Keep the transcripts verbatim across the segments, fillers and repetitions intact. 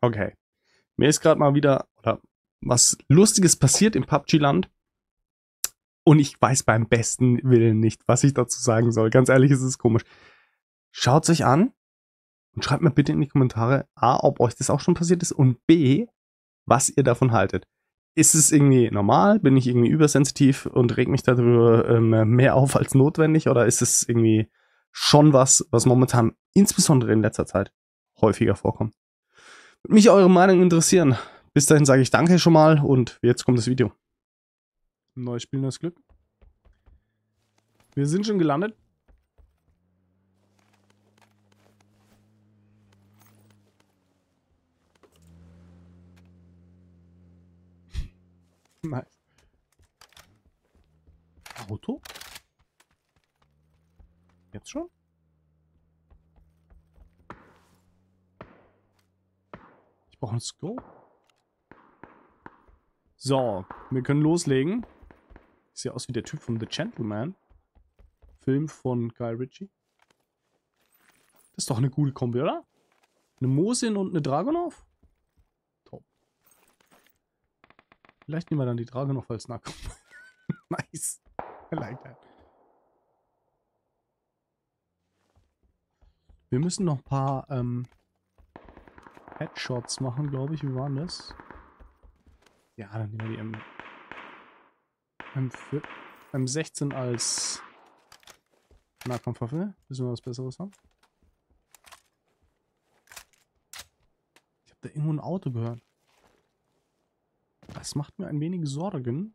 Okay. Mir ist gerade mal wieder oder was Lustiges passiert im P U B G-Land. Und ich weiß beim besten Willen nicht, was ich dazu sagen soll. Ganz ehrlich, es ist komisch. Schaut's euch an und schreibt mir bitte in die Kommentare, A, ob euch das auch schon passiert ist und B, was ihr davon haltet. Ist es irgendwie normal? Bin ich irgendwie übersensitiv und reg mich darüber ähm, mehr auf als notwendig? Oder ist es irgendwie schon was, was momentan, insbesondere in letzter Zeit, häufiger vorkommt? Würde mich eure Meinung interessieren. Bis dahin sage ich danke schon mal und jetzt kommt das Video. Neues Spiel, neues Glück. Wir sind schon gelandet. Nice. Auto? Jetzt schon? Ich brauche einen Scope. So, wir können loslegen. Sieht aus wie der Typ von The Gentleman. Film von Guy Ritchie. Das ist doch eine gute Kombi, oder? Eine Mosin und eine Dragunov? Top. Vielleicht nehmen wir dann die Dragunov als Nahkampf. Nice. I like that. Wir müssen noch ein paar ähm, Headshots machen, glaube ich. Wie waren das? Ja, dann nehmen wir die M, M, M sechzehn als Nahkampfwaffe. Müssen wir was Besseres haben? Ich habe da irgendwo ein Auto gehört. Das macht mir ein wenig Sorgen.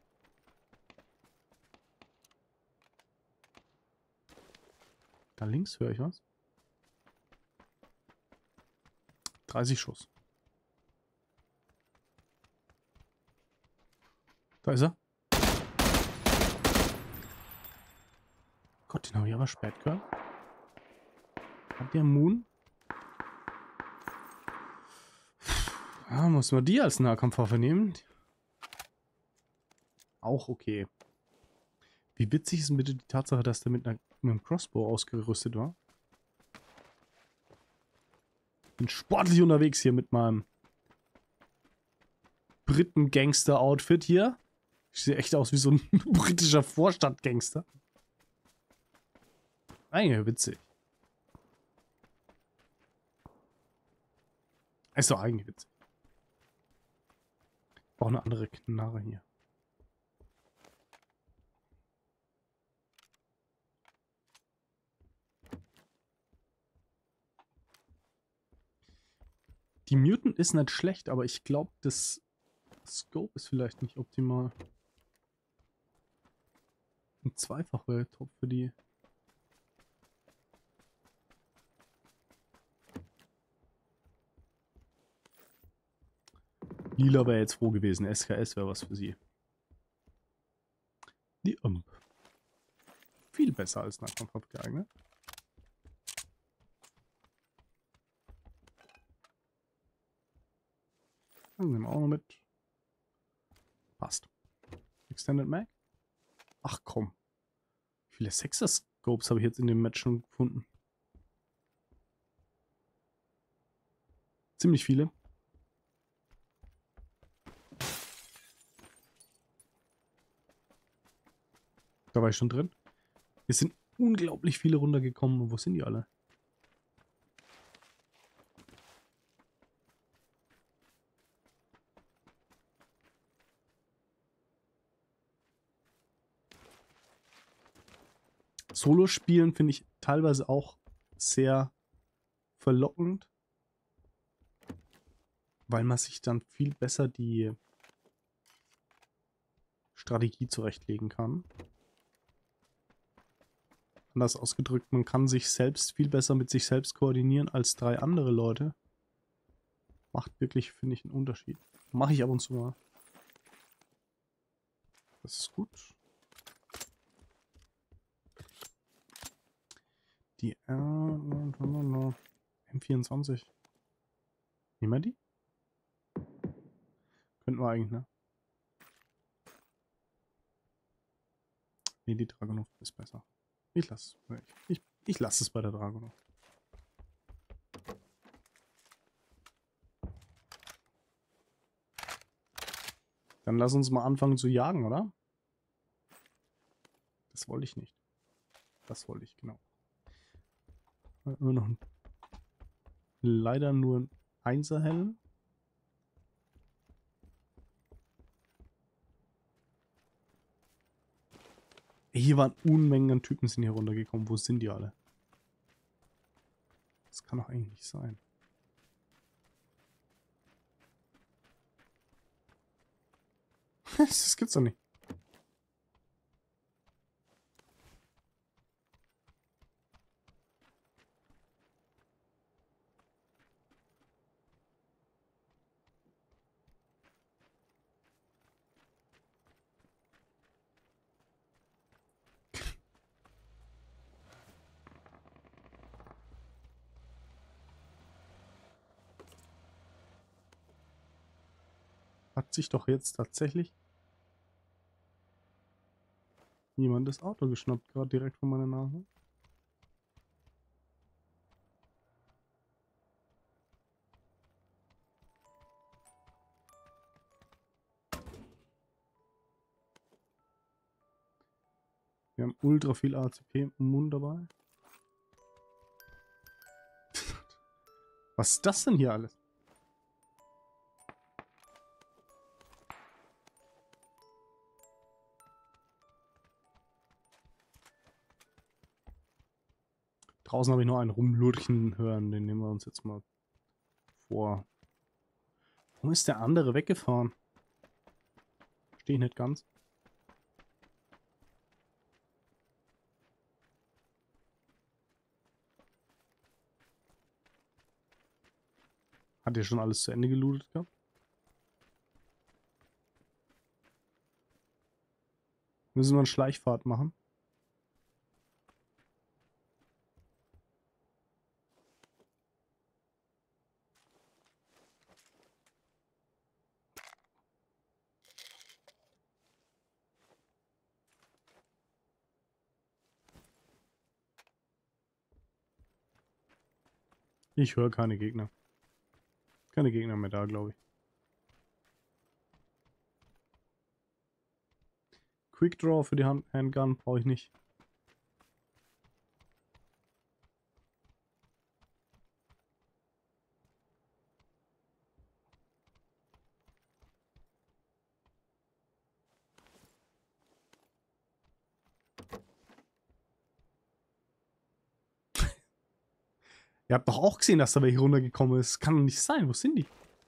Da links höre ich was. dreißig Schuss. Da ist er. Gott, den habe ich aber spät gehört. Hat der Moon? Ja, muss man die als Nahkampfwaffe nehmen. Auch okay. Wie witzig ist denn bitte die Tatsache, dass der mit, einer, mit einem Crossbow ausgerüstet war? Bin sportlich unterwegs hier mit meinem Briten-Gangster-Outfit hier. Ich sehe echt aus wie so ein britischer Vorstadtgangster. Eigentlich witzig. Ist doch eigentlich witzig. Ich brauche eine andere Knarre hier. Die Mutant ist nicht schlecht, aber ich glaube, das Scope ist vielleicht nicht optimal. Ein Zweifach wäre top für die. Lila wäre jetzt froh gewesen. S K S wäre was für sie. Die Ump. Viel besser als Nahkampf geeignet. Das nehmen wir auch noch mit. Passt. Extended Mag? Ach komm. Wie viele Sexer-Scopes habe ich jetzt in dem Match schon gefunden? Ziemlich viele. Da war ich schon drin. Es sind unglaublich viele runtergekommen. Wo sind die alle? Solo-Spielen finde ich teilweise auch sehr verlockend, weil man sich dann viel besser die Strategie zurechtlegen kann. Anders ausgedrückt, man kann sich selbst viel besser mit sich selbst koordinieren als drei andere Leute. Macht wirklich, finde ich, einen Unterschied. Mache ich ab und zu mal. Das ist gut. Die äh, M vierundzwanzig. Nehmen wir die? Könnten wir eigentlich, ne? Ne, die Dragunov ist besser. Ich lasse ich, ich, ich lass es bei der Dragunov. Dann lass uns mal anfangen zu jagen, oder? Das wollte ich nicht. Das wollte ich, genau. Immer noch ein, leider nur ein Einserhelm. Hier waren Unmengen an Typen sind hier runtergekommen. Wo sind die alle? Das kann doch eigentlich nicht sein. Das gibt's doch nicht. Hat sich doch jetzt tatsächlich jemand das Auto geschnappt, gerade direkt vor meiner Nase. Wir haben ultra viel A C P im Mund dabei. Was ist das denn hier alles? Draußen habe ich noch einen rumlurchen hören, den nehmen wir uns jetzt mal vor. Warum ist der andere weggefahren? Verstehe ich nicht ganz. Hat er schon alles zu Ende gelootet gehabt? Müssen wir eine Schleichfahrt machen? Ich höre keine Gegner. Keine Gegner mehr da, glaube ich. Quick Draw für die Hand Handgun brauche ich nicht. Ihr habt doch auch gesehen, dass da welche runtergekommen ist. Kann doch nicht sein. Wo sind die?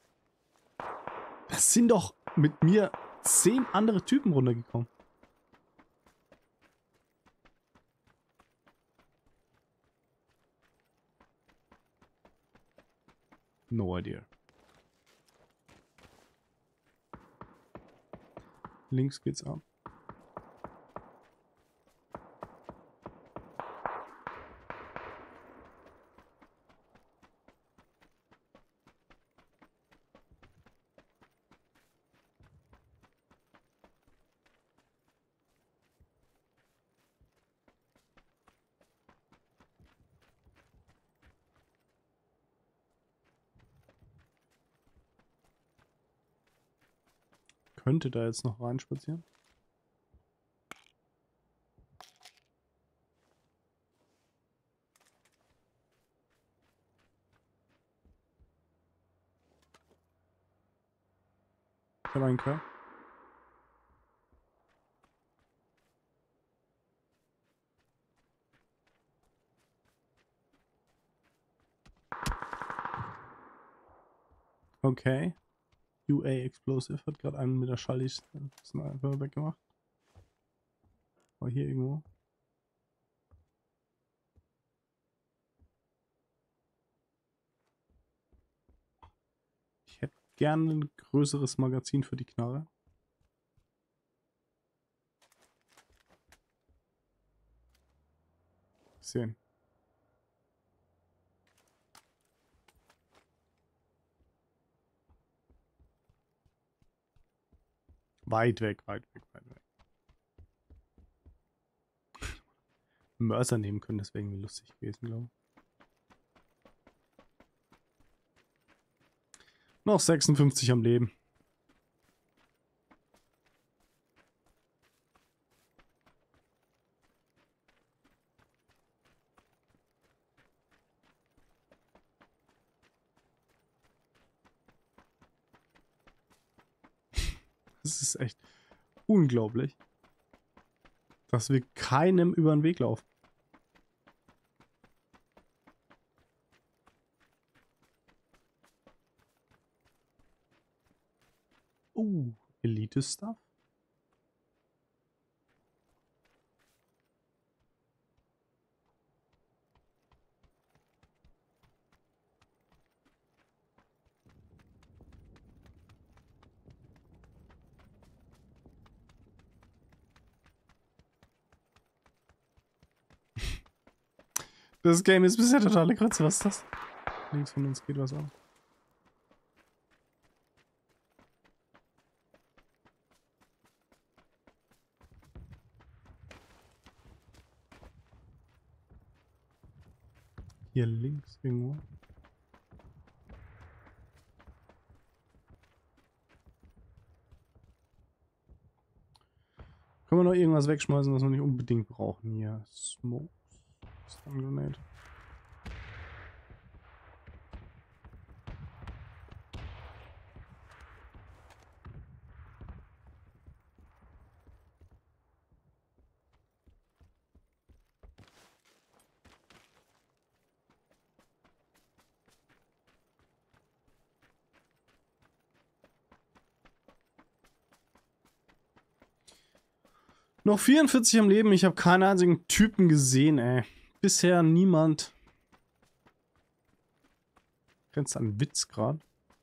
Das sind doch mit mir zehn andere Typen runtergekommen. No idea. Links geht's ab. Könnte da jetzt noch reinspazieren? Ich habe einen Kerl. Okay. U A Explosive hat gerade einen mit der Schalli-Sniper weggemacht. War hier irgendwo. Ich hätte gerne ein größeres Magazin für die Knarre. Sehen. Weit weg, weit weg, weit weg. Mörser nehmen können, das wäre irgendwie lustig gewesen, glaube ich. Noch sechsundfünfzig am Leben. Das ist echt unglaublich, dass wir keinem über den Weg laufen. Uh, Elite-Stuff? Das Game ist bisher totale Grütze. Was ist das? Links von uns geht was an. Hier links irgendwo. Können wir noch irgendwas wegschmeißen, was wir nicht unbedingt brauchen? Hier. Smokes. Stun Grenade. Noch vierundvierzig am Leben. Ich habe keinen einzigen Typen gesehen, ey. Bisher niemand. Grenzt an Witz gerade.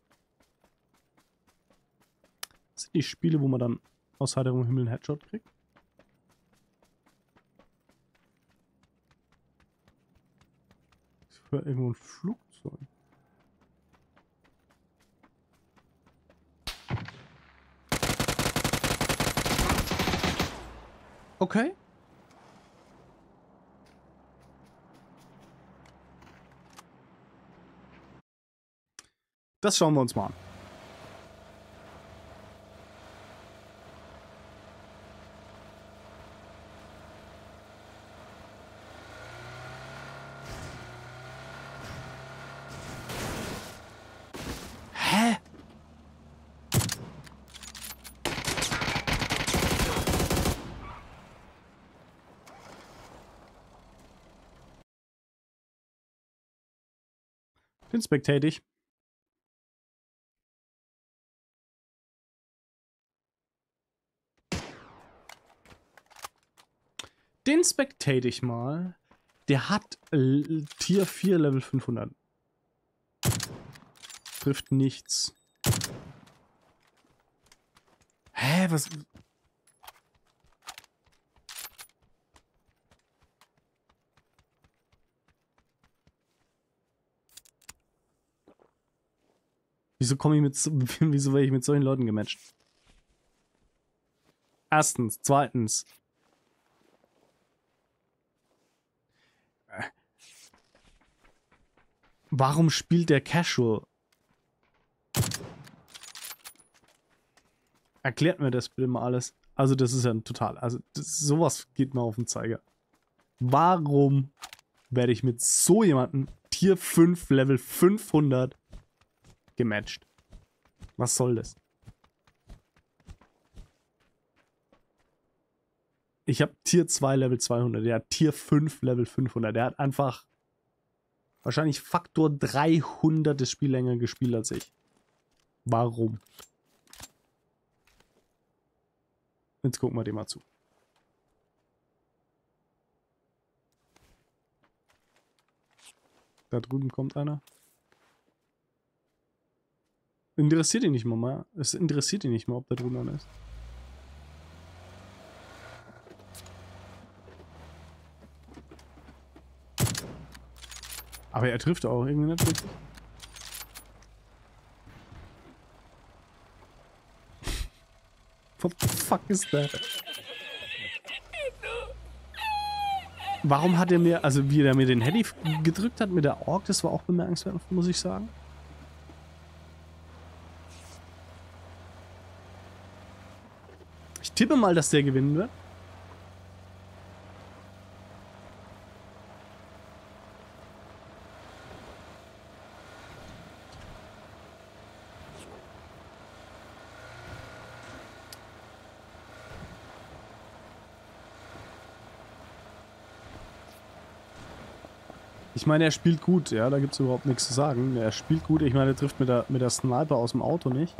Das sind die Spiele, wo man dann aus heiterem Himmel einen Headshot kriegt. Ich höre irgendwo ein Flugzeug. Okay. Das schauen wir uns mal an. Hä? Den spectate ich. Den spectate ich mal. Der hat äh, Tier vier Level fünfhundert. Trifft nichts. Hä, was? Wieso komme ich mit so, wieso werde ich mit solchen Leuten gematcht? Erstens, zweitens. Warum spielt der Casual? Erklärt mir das bitte mal alles. Also das ist ja ein total, also das, sowas geht mir auf den Zeiger. Warum werde ich mit so jemandem Tier fünf Level fünfhundert gematcht? Was soll das? Ich habe Tier zwei Level zweihundert, der hat Tier fünf Level fünfhundert. Der hat einfach wahrscheinlich Faktor dreihundert das Spiel länger gespielt als ich. Warum? Jetzt gucken wir dem mal zu. Da drüben kommt einer. Interessiert ihn nicht mal mehr. Es interessiert ihn nicht mal, ob da drüben einer ist. Aber er trifft auch irgendwie nicht richtig. What the fuck is that? Warum hat er mir, also wie er mir den Heady gedrückt hat mit der Ork, das war auch bemerkenswert, muss ich sagen. Ich tippe mal, dass der gewinnen wird. Ich meine, er spielt gut, ja, da gibt es überhaupt nichts zu sagen. Er spielt gut, ich meine, er trifft mit der, mit der Sniper aus dem Auto nicht.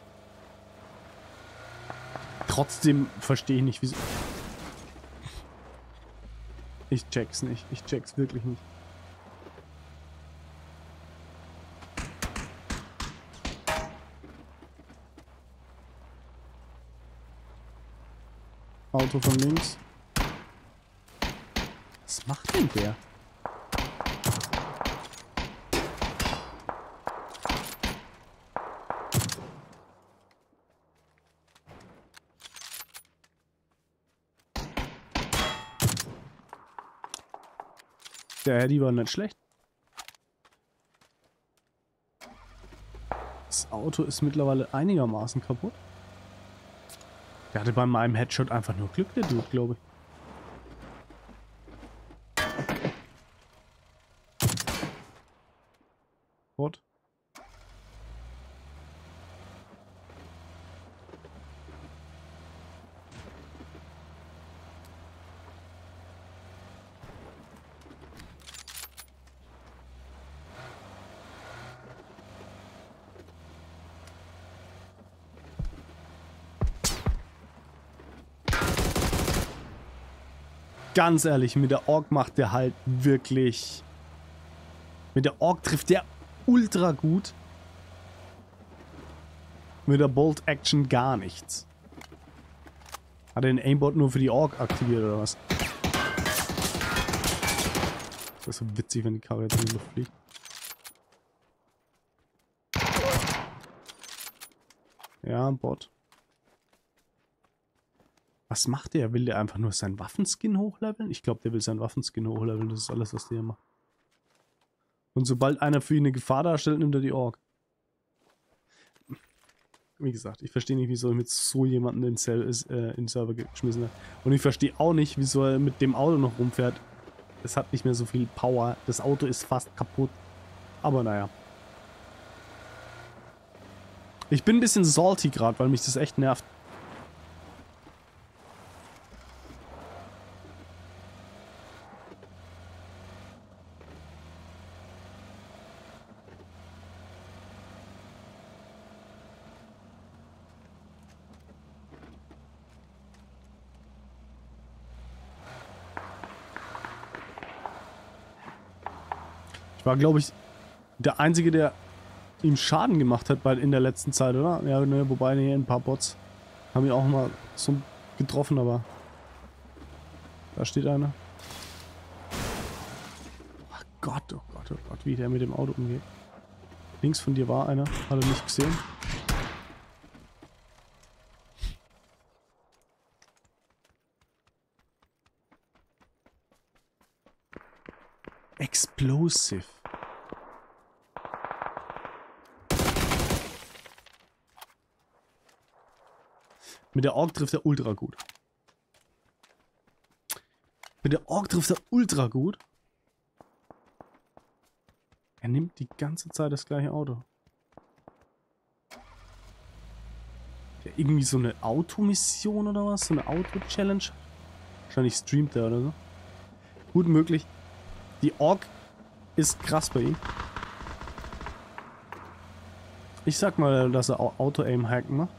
Trotzdem verstehe ich nicht, wieso... Ich check's nicht, ich check's wirklich nicht. Auto von links. Was macht denn der? Der Heady war nicht schlecht. Das Auto ist mittlerweile einigermaßen kaputt. Der hatte bei meinem Headshot einfach nur Glück, der Dude, glaube ich. What? Ganz ehrlich, mit der Ork macht der halt wirklich... Mit der Ork trifft der ultra gut. Mit der Bolt Action gar nichts. Hat er den Aimbot nur für die Ork aktiviert oder was? Das ist so witzig, wenn die Karre jetzt in die Luft fliegt. Ja, Bot. Was macht der? Will der einfach nur seinen Waffenskin hochleveln? Ich glaube, der will seinen Waffenskin hochleveln. Das ist alles, was der macht. Und sobald einer für ihn eine Gefahr darstellt, nimmt er die Ork. Wie gesagt, ich verstehe nicht, wieso er mit so jemandem in den, äh, in den Server geschmissen hat. Und ich verstehe auch nicht, wieso er mit dem Auto noch rumfährt. Es hat nicht mehr so viel Power. Das Auto ist fast kaputt. Aber naja. Ich bin ein bisschen salty gerade, weil mich das echt nervt. Ich war, glaube ich, der Einzige, der ihm Schaden gemacht hat bei, in der letzten Zeit, oder? Ja, ne, wobei, ne, ein paar Bots haben ihn auch mal so getroffen, aber da steht einer. Oh Gott, oh Gott, oh Gott, wie der mit dem Auto umgeht. Links von dir war einer, hat er nicht gesehen. Explosive. Mit der Ork trifft er ultra gut. Mit der Ork trifft er ultra gut. Er nimmt die ganze Zeit das gleiche Auto. Ja, irgendwie so eine Automission oder was? So eine Auto-Challenge? Wahrscheinlich streamt er oder so. Gut möglich. Die Ork ist krass bei ihm. Ich sag mal, dass er Auto-Aim-Hacken macht.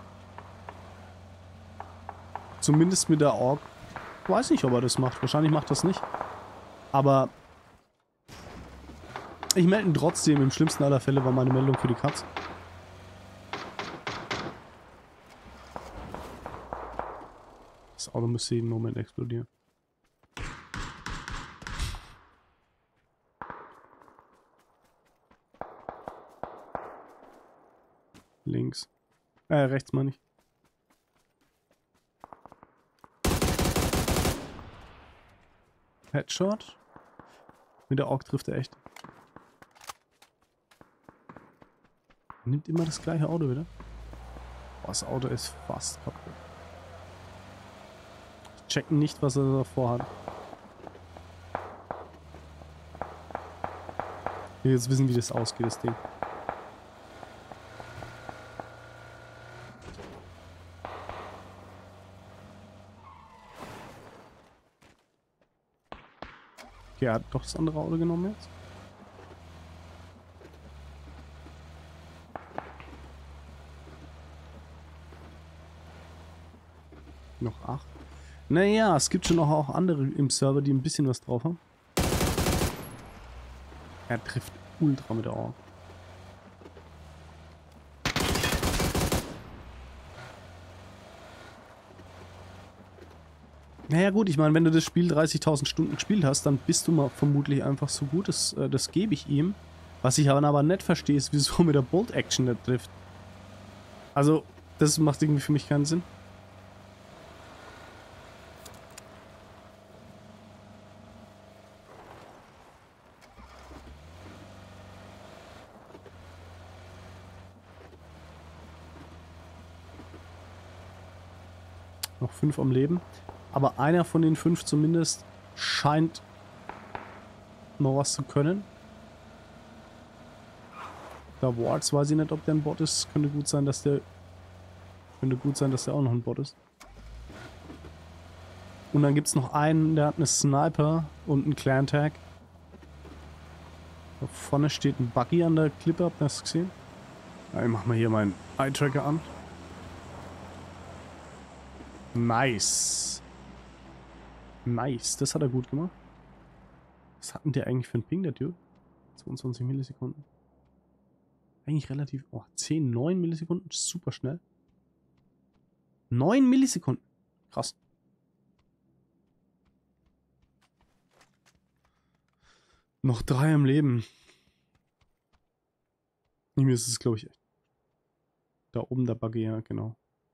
Zumindest mit der Ork. Ich weiß nicht, ob er das macht. Wahrscheinlich macht er das nicht. Aber ich melde ihn trotzdem. Im schlimmsten aller Fälle war meine Meldung für die Katz. Das Auto müsste jeden Moment explodieren. Links. Äh, rechts meine ich. Headshot. Mit der Ork trifft er echt. Nimmt immer das gleiche Auto wieder. Boah, das Auto ist fast kaputt. Ich check nicht, was er davor hat. Ich will jetzt wissen, wie das ausgeht, das Ding. Okay, er hat doch das andere Auto genommen jetzt. Noch acht. Naja, es gibt schon noch auch andere im Server, die ein bisschen was drauf haben. Er trifft ultra mit der Org. Naja gut, ich meine, wenn du das Spiel dreißigtausend Stunden gespielt hast, dann bist du mal vermutlich einfach so gut, das, äh, das gebe ich ihm. Was ich aber, aber nicht verstehe, ist, wieso mit der Bolt-Action nicht trifft. Also, das macht irgendwie für mich keinen Sinn. Noch fünf am Leben. Aber einer von den fünf zumindest scheint noch was zu können. Der Wards weiß ich nicht, ob der ein Bot ist. Könnte gut sein, dass der... Könnte gut sein, dass der auch noch ein Bot ist. Und dann gibt es noch einen, der hat eine Sniper und einen Clan-Tag. Da vorne steht ein Buggy an der Klippe, habt ihr das gesehen? Ja, ich mach mal hier meinen Eye-Tracker an. Nice. Nice, das hat er gut gemacht. Was hatten der eigentlich für einen Ping, der Dude? zweiundzwanzig Millisekunden. Eigentlich relativ... Oh, zehn, neun Millisekunden, super schnell. neun Millisekunden. Krass. Noch drei im Leben. Mir ist es, glaube ich, da oben der Buggy, ja, genau.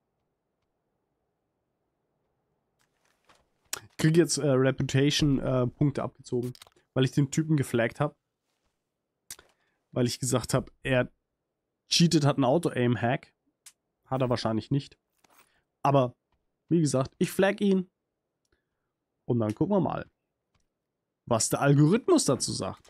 Ich kriege jetzt äh, Reputation-Punkte äh, abgezogen, weil ich den Typen geflaggt habe. Weil ich gesagt habe, er cheatet, hat einen Auto-Aim-Hack. Hat er wahrscheinlich nicht. Aber, wie gesagt, ich flag ihn. Und dann gucken wir mal, was der Algorithmus dazu sagt.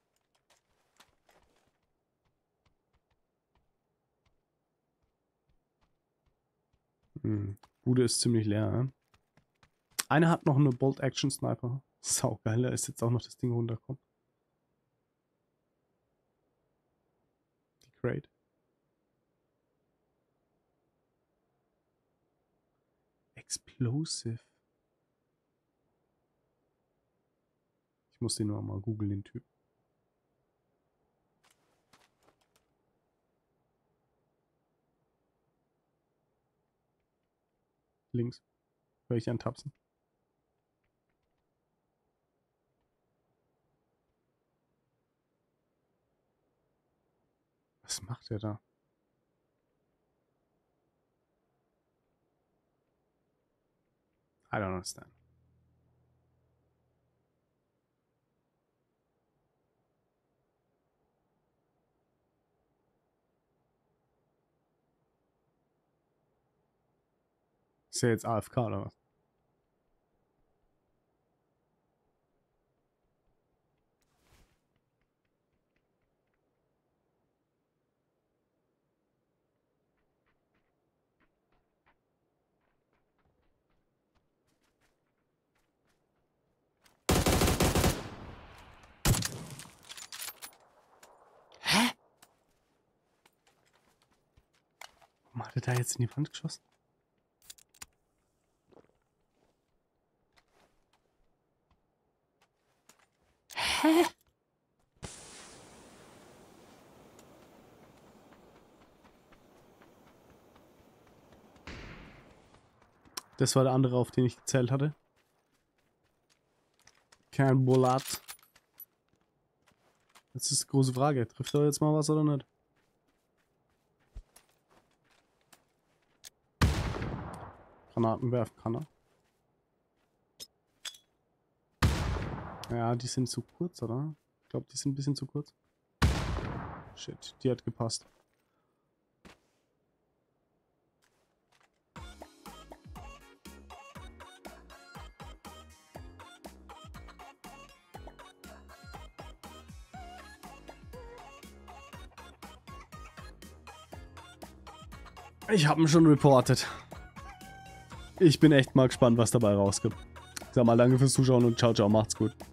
Hm, Bude ist ziemlich leer, ne? Einer hat noch eine Bolt-Action-Sniper. Saugeil, da ist jetzt auch noch das Ding runtergekommen. Die Crate. Explosive. Ich muss den nur mal googeln, den Typ. Links. Höre ich antapsen. Was macht er da? I don't understand. Ist er jetzt A F K oder was? Hä? Warum hat er da jetzt in die Wand geschossen? Hä? Das war der andere, auf den ich gezählt hatte. Kein Bullet. Jetzt ist die große Frage. Trifft er jetzt mal was oder nicht? Granaten werfen kann er. Ja, die sind zu kurz, oder? Ich glaube, die sind ein bisschen zu kurz. Shit, die hat gepasst. Ich habe ihn schon reportet. Ich bin echt mal gespannt, was dabei rauskommt. Ich sag mal, danke fürs Zuschauen und ciao, ciao, macht's gut.